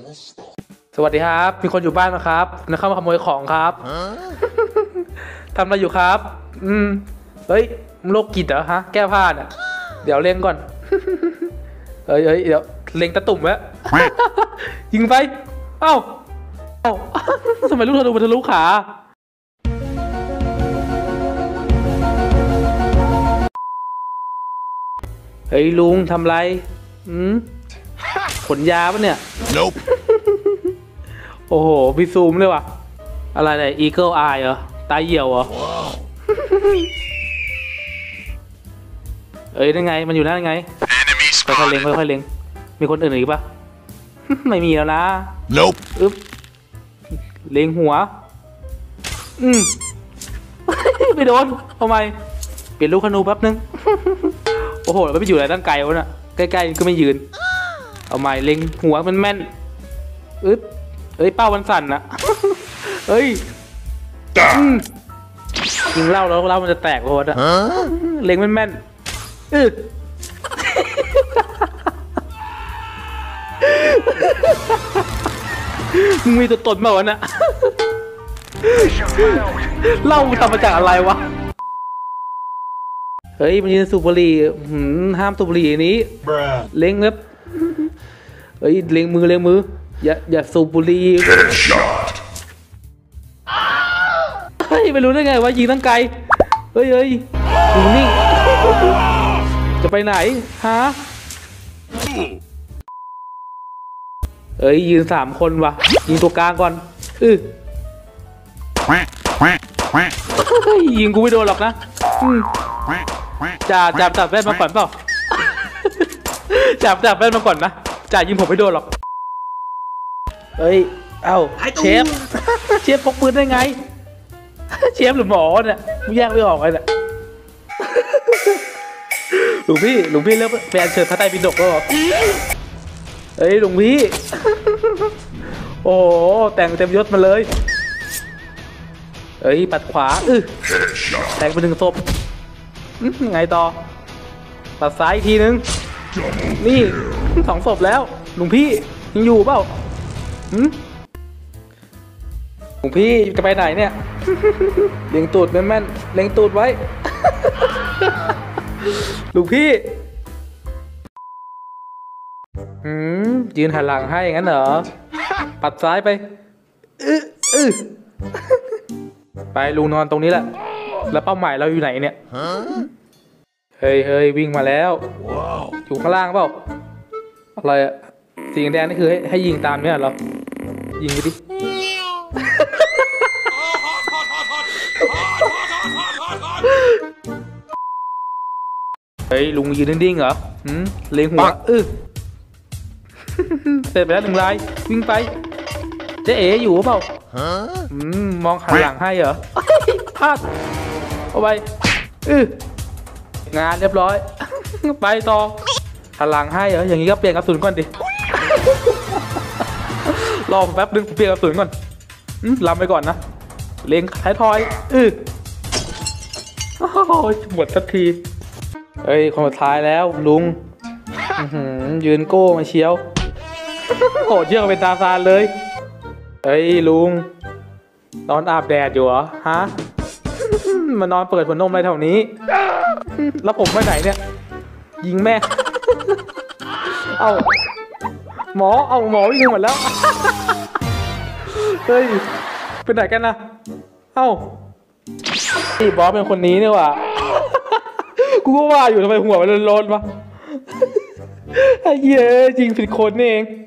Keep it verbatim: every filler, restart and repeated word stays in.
สวัสดีครับมีคนอยู่บ้านไหมครับนะเข้ามาขโมยของครับทำอะไรอยู่ครับอืมเฮ้ยโรคจิตเหรอฮะแก้ผ้าเนี่ยเดี๋ยวเล็งก่อนเฮ้ยเฮ้ยเดี๋ยวเล็งตะตุ่มไว้ยิงไปเอ้าเอ้าทำไมลูกธนูมันทะลุขาเฮ้ยลุงทำไรอืมขนยาปะเนี่ย nope. โอ้โหพี่ซูมเลยว่ะอะไรเนี่ย Eagle Eye เหรอตาเหี่ยวเหรอ wow. เอ้ยนั่นไงมันอยู่นั่นไงค่อยๆเล็งค่อยๆเล็งมีคนอื่นอีกปะ ไม่มีแล้วนะ nope. อึ๊บเล็งหัวอืม ไม่โดนทำไมเปลี่ยนลูกธนูแป๊บนึง โอ้โหแล้วไปอยู่ไหนตั้งไกลวะน่ะใกล้ๆก็ไม่ยืนเอาใหม่เล็งหัวมันแม่นอึ๊บเอ้ยเป้ามันสั่นนะ เอ้ยยิงเล่าแล้วเล่ามันจะแตกโหดอะเล็งแม่นแม่นอึ๊บมึงมีตัวตนมาวะน่ะ เล่าทำมาจากอะไรวะเฮ้ยมันยืนสูบบุหรี่ห้ามสูบบุหรี่นี้เล็งครับเฮ้ยเล็งมือเล็งมืออย่าอย่าสูบบุหรี่เฮ้ยไม่รู้ได้ไงว่ายิงตั้งไกลเฮ้ยเฮ้ยยิงนี่จะไปไหนฮะเอ้ยยืนสามคนวะยิงตัวกลางก่อนอือยิงกูไม่โดนหรอกนะจ่าจับจับแว่นมาก่อนเปล่าจับจับแว่นมาก่อนนะจ่ายิงผมไม่โดนหรอกเอ้ยเอ้าเชฟเชฟพกปืนได้ไงเชฟหรือหมอเนี่ยกูแยกไม่ออกเลยเนี่ยหลวงพี่หลวงพี่เลิกแฟนเชิญพระไตรปิฎกแล้วเหรอเฮ้ยหลวงพี่โอ้โหแต่งเต็มยศมาเลยเอ้ยปัดขวาอื้อแทงไปหนึ่งศพไงต่อปัดซ้ายอีกทีนึงนี่สองศพแล้วหลวงพี่ยังอยู่เปล่าหลวงพี่จะไปไหนเนี่ยเล็งตูดแม่นๆเล็งตูดไว้หลวงพี่อืมยืนหันหลังให้งั้นเหรอปัดซ้ายไปอื้ออื้อไปลุงนอนตรงนี้แหละแล้วเป้าหมายเราอยู่ไหนเนี่ยเฮ้ยเฮ้ยวิ่งมาแล้วอยู่ข้างล่างเปล่าอะไรอะสีแดงนี่คือให้ให้ยิงตามเนี่ยเหรอยิงไปดิเฮ้ยลุงยืนนิ่งๆเหรอเล็งหัวเออเสร็จไปแล้วหนึ่งลายวิ่งไปเจ๊เอ๋อยู่เปล่าอืมมองหันหลังให้เหรอพลาดเอาไปอืองานเรียบร้อยไปต่อหันหลังให้เหรออย่างนี้ก็เปลี่ยนกระสุนก่อนดิรอแป๊บนึงเปลี่ยนกระสุนก่อนลำไปก่อนนะเล็งท้ายทอยอือหมดสักทีเฮ้ยคนสุดท้ายแล้วลุงยืนโก้มาเชียวโหดเชื่อเป็นตาซานเลยเฮ้ยลุงนอนอาบแดดอยู่เหรอฮะมานอนเปิดหัวนมอะไรแถวนี้แล้วผมไปไหนเนี่ยยิงแม่เอาหมอเอาหมอวิ่งหมดแล้วเฮ้ยเป็นไหนกันนะเอ้านี่บอสเป็นคนนี้นี่ว่ะกูก็ว่าอยู่ทำไมหัวมันโลนๆวะไอ้เหี้ยจริงผิดคนนี่เอง